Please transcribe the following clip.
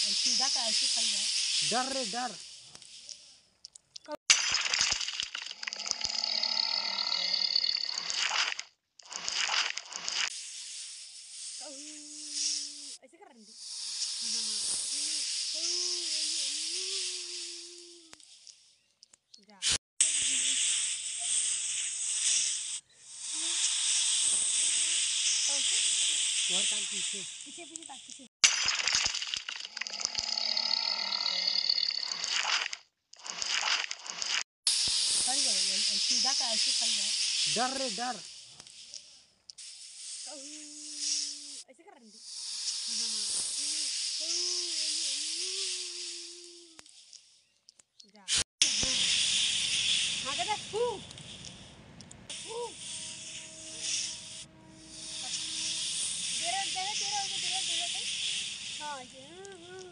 सीधा का ऐसे खाई है। डर रे डर। ऐसे कर रही जा और काम पीछे पीछे पीछे ताक पीछे सीधा का ऐसे खाई है। डर रे डर। ऐसे कर रही जा हाँ कहते तेरा तेरा तेरा तेरा तेरा हाँ